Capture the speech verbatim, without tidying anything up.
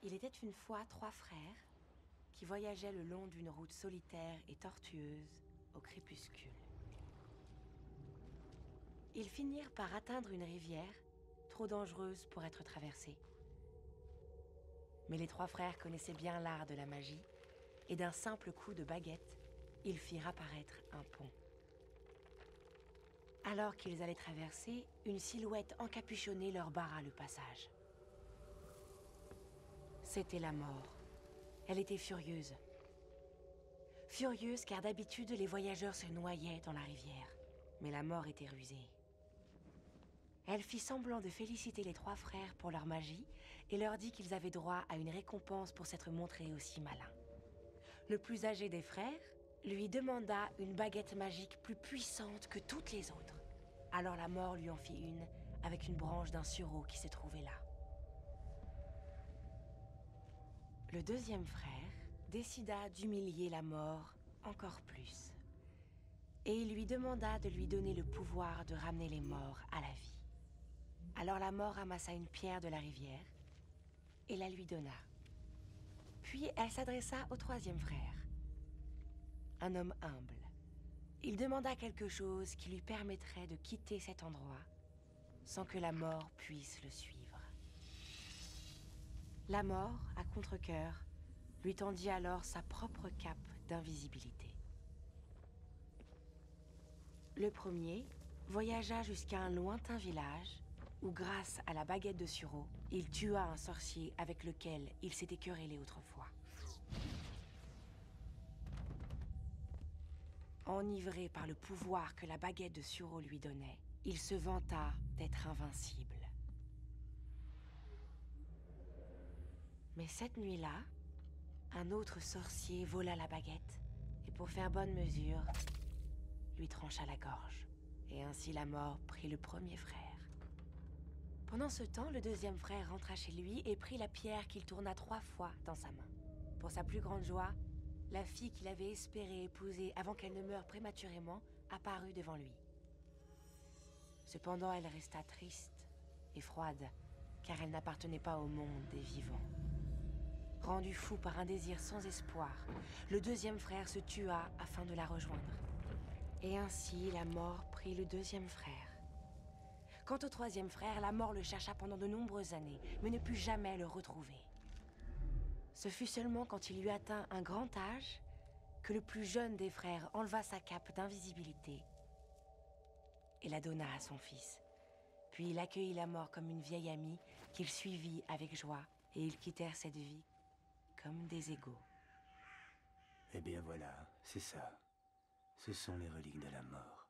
Il était une fois trois frères qui voyageaient le long d'une route solitaire et tortueuse au crépuscule. Ils finirent par atteindre une rivière trop dangereuse pour être traversée. Mais les trois frères connaissaient bien l'art de la magie et d'un simple coup de baguette, ils firent apparaître un pont. Alors qu'ils allaient traverser, une silhouette encapuchonnée leur barra le passage. C'était la mort. Elle était furieuse. Furieuse car d'habitude, les voyageurs se noyaient dans la rivière. Mais la mort était rusée. Elle fit semblant de féliciter les trois frères pour leur magie et leur dit qu'ils avaient droit à une récompense pour s'être montrés aussi malins. Le plus âgé des frères lui demanda une baguette magique plus puissante que toutes les autres. Alors la mort lui en fit une avec une branche d'un sureau qui se trouvait là. Le deuxième frère décida d'humilier la mort encore plus. Et il lui demanda de lui donner le pouvoir de ramener les morts à la vie. Alors la mort ramassa une pierre de la rivière et la lui donna. Puis elle s'adressa au troisième frère, un homme humble. Il demanda quelque chose qui lui permettrait de quitter cet endroit sans que la mort puisse le suivre. La mort, à contre-cœur, lui tendit alors sa propre cape d'invisibilité. Le premier voyagea jusqu'à un lointain village où, grâce à la baguette de sureau, il tua un sorcier avec lequel il s'était querellé autrefois. Enivré par le pouvoir que la baguette de sureau lui donnait, il se vanta d'être invincible. Mais cette nuit-là, un autre sorcier vola la baguette et pour faire bonne mesure, lui trancha la gorge. Et ainsi la mort prit le premier frère. Pendant ce temps, le deuxième frère rentra chez lui et prit la pierre qu'il tourna trois fois dans sa main. Pour sa plus grande joie, la fille qu'il avait espéré épouser avant qu'elle ne meure prématurément apparut devant lui. Cependant, elle resta triste et froide, car elle n'appartenait pas au monde des vivants. Rendu fou par un désir sans espoir, le deuxième frère se tua afin de la rejoindre. Et ainsi, la mort prit le deuxième frère. Quant au troisième frère, la mort le chercha pendant de nombreuses années, mais ne put jamais le retrouver. Ce fut seulement quand il eut atteint un grand âge que le plus jeune des frères enleva sa cape d'invisibilité et la donna à son fils. Puis il accueillit la mort comme une vieille amie qu'il suivit avec joie, et ils quittèrent cette vie comme des égaux. Eh bien voilà, c'est ça. Ce sont les reliques de la mort.